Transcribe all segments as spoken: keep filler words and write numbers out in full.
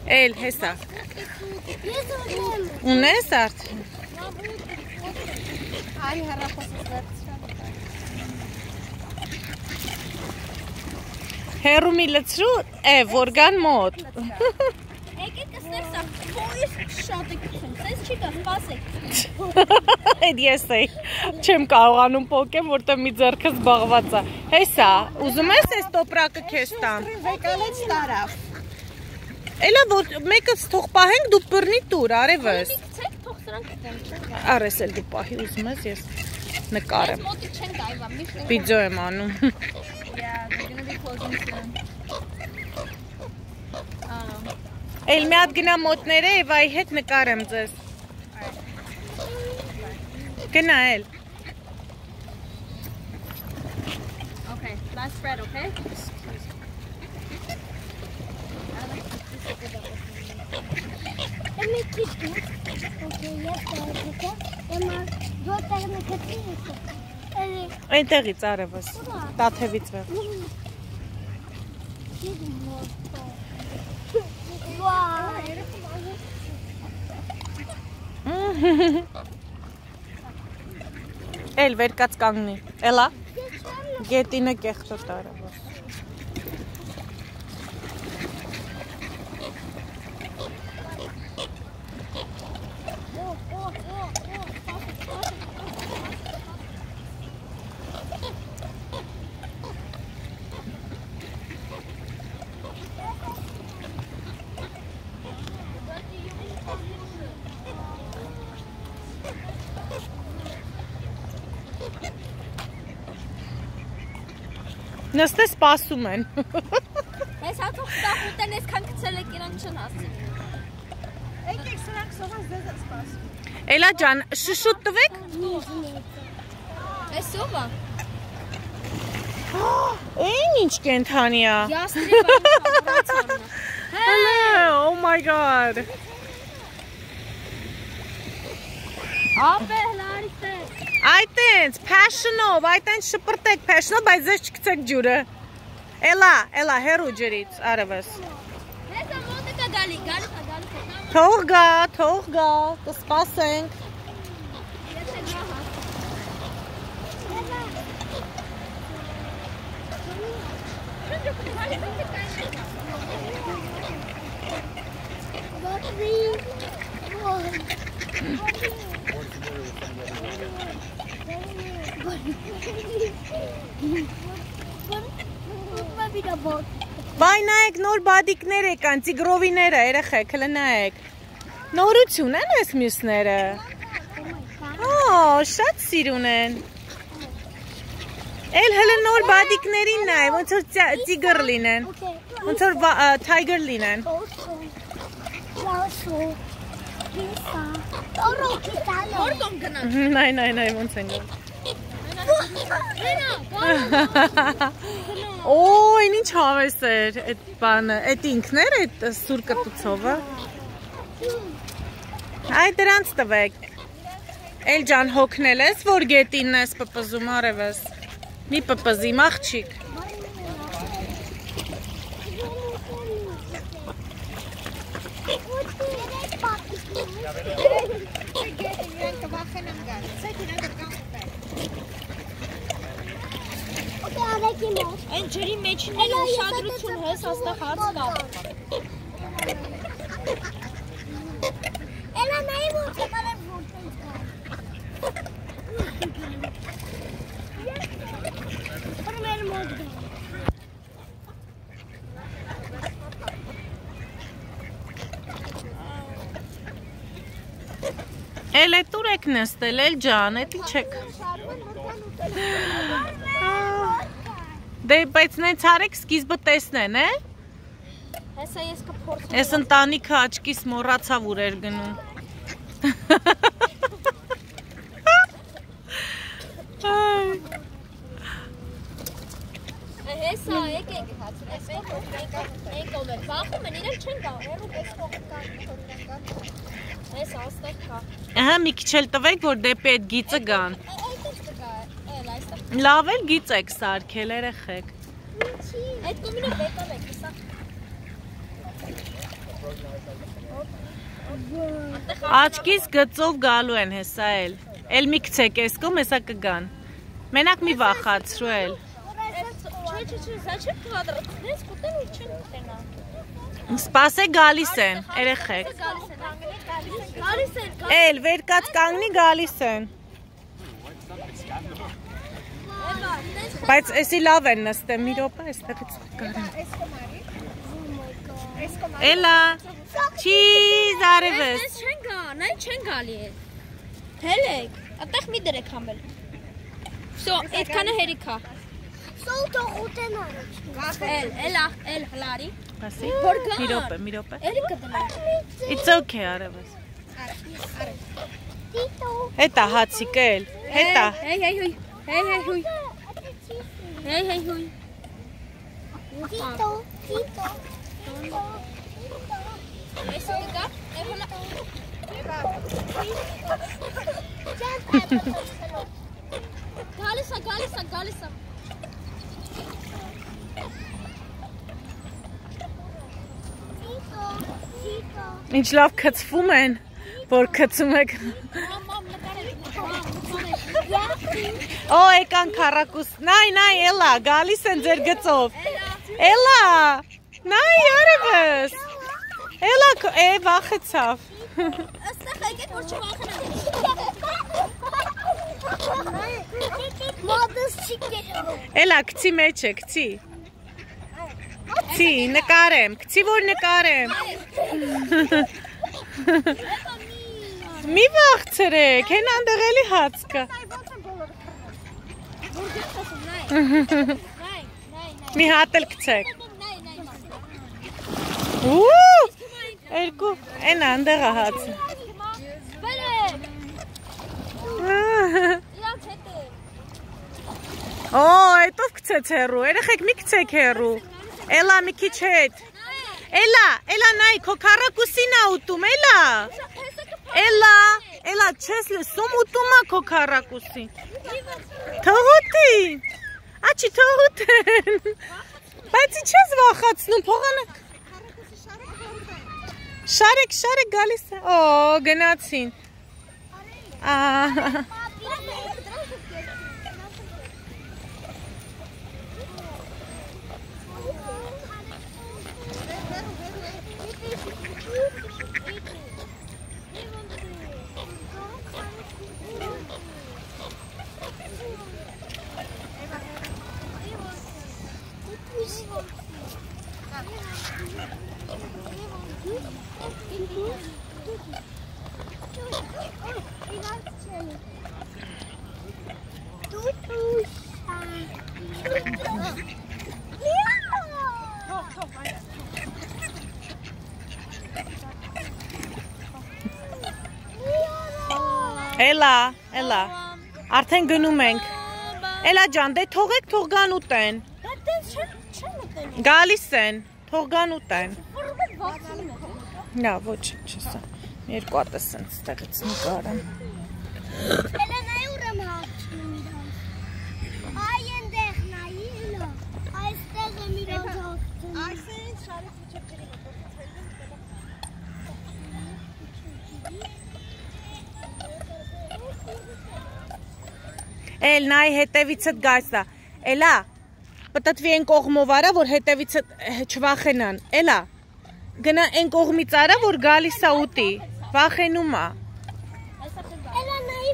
Էլ, հեսա։ Ունես արդեն։ Այ հեռախոսս վերցրել։ Հերումի լցրու, է, որգան մոտ։ Եկեք կստեք սա, փոյս շատ է կցում, սես չի կա, սպասեք։ Այդ ես էի, չեմ կարողանում պոկեմ, որտեղ մի ձեռքս զբաղված է։ Հեսա, ուզում ես այս տոպրակը քեզ տամ։ Վեկալեց տարավ։ Էլա որ մեկը թող պահենք դու բռնի տուր, արևս։ Ցեք թող սրանք դեմ։ Արես էլ դու պահի, ուզում ես ես նկարեմ։ Մոտիկ չեն գայվա, միշտ։ Վիդեո եմ անում։ Yeah, they're gonna be closing soon. Էլ մի հատ գնա մոտները եւ այ հետ նկարեմ ձեզ։ Գնա էլ։ Okay, last spread, okay? Let me keep it. Okay, yes, okay. Emma, do take me to see. Այնտեղից արևս, տաթևից վեր։ Էլ վերկած կանգնի, էլա, գետինը կեղտոտ արևս։ Նստե սպասում են։ Ես հատող ստախ ուտեն ես կան կցել եք իրան չն ասի։ Եկեք սրանք սողած ձեզ սպասում։ Էլա ջան, շշուտ տվեք։ Ես սովա։ Այն ինչ կենթանի է։ Յաստրի բանիչան։ Hello, oh my god։ Ապե հլարիստե։ Այդ ենց, passion-ով, այդ ենց շպրտեք passion-ով, բայց ձեզ չկցեք ջուրը։ Էլա, էլա, հերու ջրից, արևս։ Հեսա մոտիկա գալի, գալի կա, գալի կա։ Թող գա, թող գա, կսպասենք։ Ես է գահա։ Բայ նայեք նոր բադիկներ եկան, ծիգրովիները, երեխեք, հլը նայեք։ Նորություն են ես մյուսները։ Ո, շատ սիրուն են։ Էլ հլը նոր բադիկներին նայ, ոնց որ ծիգր լինեն, ոնց որ թայգր լինեն։ Նայ, նայ, նայ, ոնց են յոն։ Օ, այն ինչ հավես էր, այդ բանը, այդ ինքներ, այդ սուր կտուցովը։ Այ դրանց տվեք։ Էլ ջան հոգնել ես, որ գետինն ես պպզում արևս։ Մի պպզի մաղջիկ։ Այն ջրի մեջին էլ ուշադրություն հես աստեղ հարց կա։ Էլա նայի ոնց եկալ եմ որտենց կա։ Պրմել մոտ գա։ Էլ է տուր եք նստել, էլ ջան, էդ ինչ եք։ Դե բայց նենց արեք սկիզբը տեսնեն, է։ Հեսա ես կփորձեմ։ Ես ընտանիքը աչքիս մոռացավ ուր էր գնում։ Հեսա եկեք հացին, ես մենք ով է, բախում են, իրեն չեն գա, հերու պես կողմ կան, հեսա աստեղ կա։ Ահա մի քիչ էլ տվեք, որ դեպի այդ գիծը գան։ Լավ էլ գիծ եք սարքել, երեխեք։ Այդ կոմինը բեկալ եք, հեսա։ Աչքիս գծով գալու են հեսա էլ։ Էլ մի կցեք ես կոմ հեսա կգան։ Մենակ մի վախացրու էլ։ Չէ, չէ, չէ, զաչեմ կվադրացնես, կուտեն ու չեն կտենա։ Սպասե գալիս են, երեխեք։ Գալիս են։ Էլ վեր կաց կանգնի գալիս են։ Բայց էսի լավ են նստեմ, մի րոպե, էստեղից կարեմ։ Էլա, չի զարևես։ Ես չեն գա, նայ չեն գալի է։ Հելեք, ատեղ մի դրեք համել։ Всё, այդքանը հերիքա։ Սոլ թող ուտեն առաջ։ Էլ, էլա, էլ հլարի։ Ասի, մի րոպե, մի րոպե։ Էլի կդնենք։ It's okay, արևես։ Հետա հացիկ էլ, հետա։ Հեյ, հեյ, հույ, հեյ, հեյ, հույ։ Հեյ, հեյ, հույ։ Տիտո, տիտո, տիտո։ Ես ուտիկա, եմ հլա։ Գալիս է, գալիս է, գալիս է։ Ինչ լավ կծվում են, որ կծում եք։ Օ, եկան քառակուս, նայ, նայ, էլա, գալիս են ձեր գծով։ Էլա, նայ, արևս։ Էլա, է, վախեցավ։ Աստեղ եկեք, որ չվախնան։ Մոդս չի կերով։ Էլա, կցի մեջ է, կցի։ Կցի, նկարեմ, կցի, որ նկարեմ։ Մի վաղցրեք, հեն անդեղ էլի հաց կա։ Մի հատ էլ կցեք։ Ու, երկու, են անդեղ հացը։ Օ, այդով կցեց հեռու, երեխեք մի կցեք հեռու։ Էլա մի քիչ հետ։ Էլա, էլա նայ, քո քառակուսին ա ուտում, էլա։ Էլա, էլա, չես լսում ուտում ա քո քառակուսին։ Թողուտի։ Աչի թողուտեն։ Բայց չես վախացնում, փողանը։ Շարեք, շարեք գալիս է։ Օ, գնացին։ Ահա։ Էլա, էլա, արդեն գնում ենք, էլա ջան, դե թողեք թող գան ուտեն, գալիս են, թող գան ուտեն, նա ոչ չսա, երկու ատս են ստեղից նկարեմ, Էլա նայ ուրեմ հացնում իրանց, այ ենդեղ նայի էլա, այստեղ եմ իրանց հացնում, այս են շարի փուչեքերի Էլ նայ հետևիցդ գայստա, էլա, պտտվի են կողմով արա, որ հետևիցդ չվախենան, էլա, գնա են կողմից արա, որ գալիս ա ուտի, վախենում ա։ Էլա նայի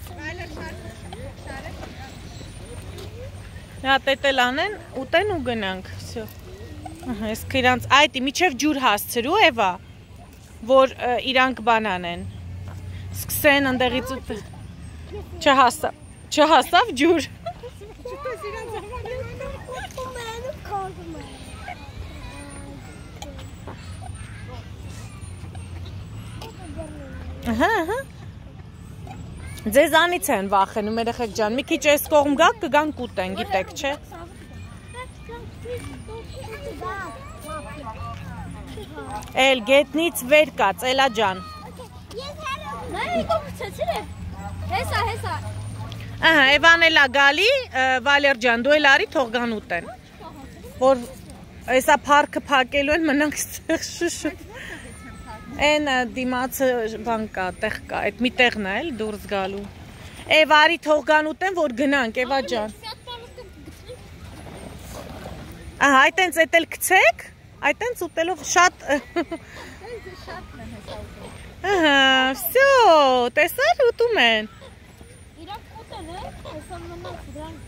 Նա տետել անեն, ուտեն ու գնանք, ես կիրանց, այդի, միչև ջուր հասցրու էվա, որ իրանք բան անեն, սկսեն ընդեղից ուտը, չհասավ, չհասավ ջուր, Ահա, ահա, ձեզանից են վախենում երեխեք ջան, մի քիչ այս կողմ գաք կգան կուտեն, գիտեք, չէ։ Էլ գետնից վեր կաց, էլա ջան։ Հեսա, հեսա։ Ահա, Էվան էլա գալի, Վալեր ջան, դու էլ արի թող գան ուտեն։ Որ այսա փառքը փակելու են մնանք ստեղ շուշու։ Այն դիմացը բան կա, տեղ կա, այդ մի տեղն է էլ դուրս գալու։ Է վարի թող գան ուտեն, որ գնանք, Էվա ջան։ Ահա, այտենց էդ էլ գցեք, այտենց ուտելով շատ։ Ահա, всё, տեսար ուտում են։ Իրանք ուտեն է, հեսա մնաց դրանք։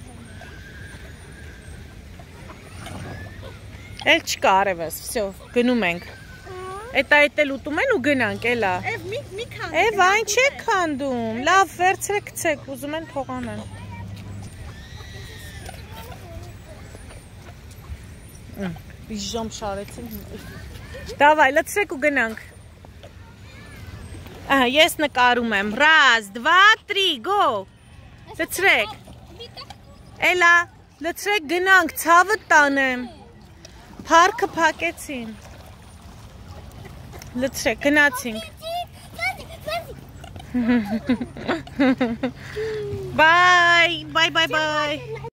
Էլ չկա արևս, всё, գնում ենք։ Էդ այդ էլ ուտում են ու գնանք, էլա։ Էվ մի մի քան։ Էվ այն չեք քանդում, լավ վերցրեք գցեք, ուզում են թողանեն։ Բիժոմ շարեցին։ Դավայ, լցրեք ու գնանք։ Ահա, ես նկարում եմ։ Раз, два, три, go։ Լցրեք։ Էլա, լցրեք գնանք, ցավը տանեմ։ Փառքը փակեցին։ Լցրեք, գնացինք։ Bye, bye, bye, bye.